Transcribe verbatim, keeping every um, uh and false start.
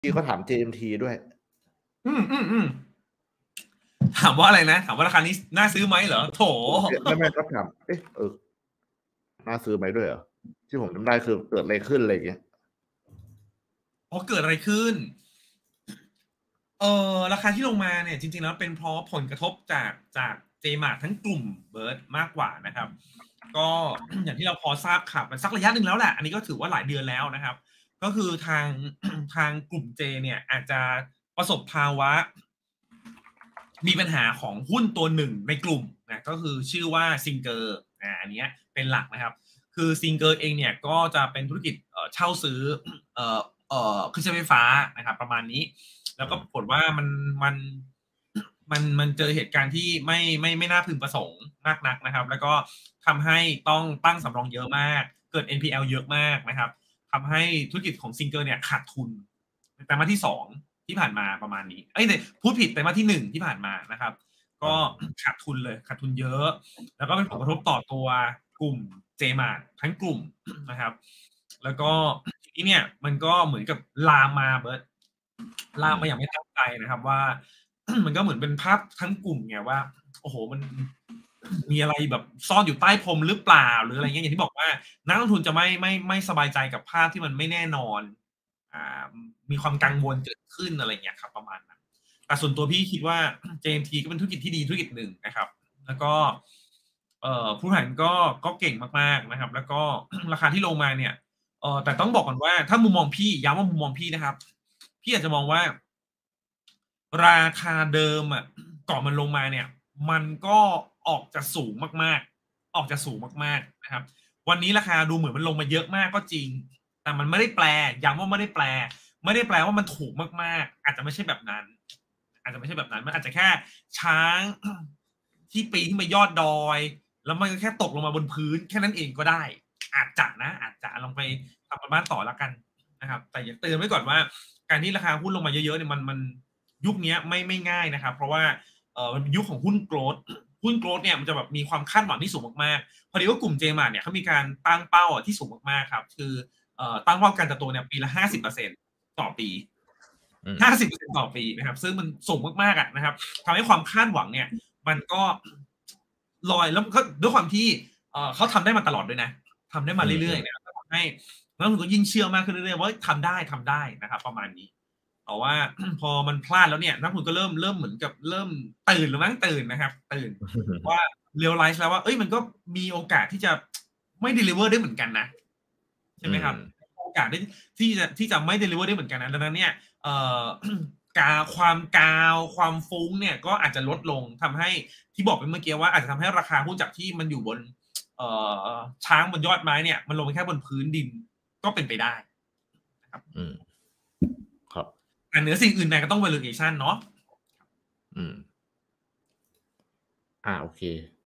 พี่ก็ถาม เจ เอ็ม ที ด้วยอืม ๆ ๆ ถามว่าอะไรนะ ถามว่าราคานี้ ส น่าซื้อไหมเหรอ? โถไม่ ๆ ก็ถาม เอ๊ะ เออ น่าซื้อไหมด้วยเหรอ? ที่ผมจำได้คือเกิดอะไรขึ้น อะไรอย่างเงี้ยอ๋อ เกิดอะไรขึ้น? เอ่อ ราคาที่ลงมาเนี่ย จริง ๆ แล้วเป็นเพราะผลกระทบจาก จาก J-Mart ทั้งกลุ่มเบิร์ดมากกว่านะครับ ก็ อย่างที่เราพอทราบข่าวมาสักระยะหนึ่งแล้วแหละ อันนี้ก็ถือว่าหลายเดือนแล้วนะครับ ก็คือทาง ทางกลุ่มเจเนี่ยอาจจะประสบภาวะ มีปัญหาของหุ้นตัวหนึ่งในกลุ่มนะ ก็คือชื่อว่า Singer อา อันเนี้ยเป็นหลักนะครับ คือ Singer เองเนี่ยก็จะเป็นธุรกิจ เอ่อ เช่าซื้อ เอ่อ เอ่อ เครื่องใช้ไฟฟ้านะครับ ประมาณนี้ แล้วก็ปรากฏว่ามัน มัน มัน มันเจอเหตุการณ์ที่ไม่ ไม่ ไม่น่าพึงประสงค์มากนักนะครับ แล้วก็ทำให้ต้องตั้งสำรองเยอะมาก เกิด เอ็น พี แอล เยอะมากนะครับ ทำให้ธุรกิจของ Singer เนี่ยขาดทุนไตรมาสที่ สอง ที่ผ่านมาประมาณนี้ เอ๊ย เดะ พูดผิดไตรมาสที่ หนึ่ง ที่ผ่านมานะครับคกร็ับขาดทุนเลย ขาดทุนเยอะ แล้วก็เป็นผลกระทบต่อตัวกลุ่ม J-Mart ทั้งกลุ่ม นะครับ แล้วก็ ทีนี้เนี่ยมันก็เหมือนกับลามมาเบิร์ด ลอืามมาอย่างมไม่ตั้งใจนะครับว่า มันก็เหมือนเป็นภาพทั้งกลุ่มไงว่า โอ้โฮ มัน มีอะไรแบบซ่อนอยู่ใต้พรมหรือเปล่า หรืออะไรอย่างเงี้ย อย่างที่บอกว่า นักลงทุนจะไม่ ไม่ ไม่สบายใจกับภาพที่มันไม่แน่นอน อ่า มีความกังวลเกิดขึ้น อะไรอย่างเงี้ยครับ ประมาณนั้น แต่ส่วนตัวพี่คิดว่า เจ เอ็ม ที ก็เป็นธุรกิจที่ดีธุรกิจหนึ่งนะครับ แล้วก็ เอ่อ ผู้บริหารก็ ก็เก่งมาก ๆ นะครับ แล้วก็ ราคาที่ลงมาเนี่ย เอ่อ แต่ต้องบอกก่อนว่า ถ้ามุมมองพี่ ย้ำว่ามุมมองพี่นะครับ พี่อาจจะมองว่า ราคาเดิมอะ ก่อนมันลงมาเนี่ย มันก็ออกจะสูงมาก ๆ ออกจะสูงมาก ๆ นะครับ วันนี้ราคาดูเหมือนมันลงมาเยอะมากก็จริง แต่มันไม่ได้แปล ย้ำว่าไม่ได้แปล ไม่ได้แปลว่ามันถูกมาก ๆ อาจจะไม่ใช่แบบนั้น อาจจะไม่ใช่แบบนั้น มันอาจจะแค่ช้าง ที่ปีนขึ้นไปยอดดอย แล้วมันก็แค่ตกลงมาบนพื้น แค่นั้นเองก็ได้ อาจจะนะ อาจจะ ลองไปทำการบ้านต่อแล้วกันนะครับ แต่อยากเตือนไว้ก่อนว่า การที่ราคาหุ้นลงมาเยอะ ๆ เนี่ย มัน มัน ยุคเนี้ยไม่ ไม่ง่ายนะครับ เพราะว่า เอ่อ มันเป็นยุคของหุ้น Growth หุ้น Growth เนี่ยมันจะแบบมีความคาดหวังที่สูงมาก ๆ พอดีว่ากลุ่ม J-Mart เนี่ยเขามีการตั้งเป้าอะที่สูงมาก ๆ ครับ คือ เอ่อ ตั้งเป้าการเติบโตเนี่ยปีละ ห้าสิบเปอร์เซ็นต์ ต่อปีอืมห้าสิบเปอร์เซ็นต์ ต่อปีนะครับ ซึ่งมันสูงมาก ๆ อะนะครับ ทำให้ความคาดหวังเนี่ยมันก็ ลอย แล้วมันก็ด้วยความที่ เอ่อ เขาทำได้มาตลอดด้วยนะ ทำได้อมาืเรื่อย ๆอ ๆเนี่ย ก็ทำให้นักลงทุนก็ยิ่งเชื่อมากขึ้นเรื่อย ๆ ว่า เฮ้ย ทำได้ ทำได้นะครับ ประมาณนี้ แต่ว่า พอมันพลาดแล้วเนี่ย นักลงทุนก็เริ่ม เริ่มเหมือนกับเริ่มตื่นแล้วมั้ง ตื่นนะครับ ตื่นว่า realize แล้วว่า เฮ้ย มันก็มีโอกาสที่จะ ไม่ deliver ได้เหมือนกันนะ ใช่อืไหมครับมโอกาสได้ ที่จะ ที่จะไม่ deliver ได้เหมือนกันนะ ดังนั้นเนี่ย เอ่อ กา ความกาว ความฟุ้งเนี่ยก็อาจจะลดลง ทำให้ ที่บอกไปเมื่อกี้ว่า อาจจะทำให้ราคาหุ้นจากที่มันอยู่บน เอ่อ ช้างบนยอดไม้เนี่ย มันลงไปแค่บนพื้นดิน ก็เป็นไปได้นะครับอืม ครับแต่เหนือสิ่งอื่นใดก็ต้อง valuation เนาะอืม อา โอเค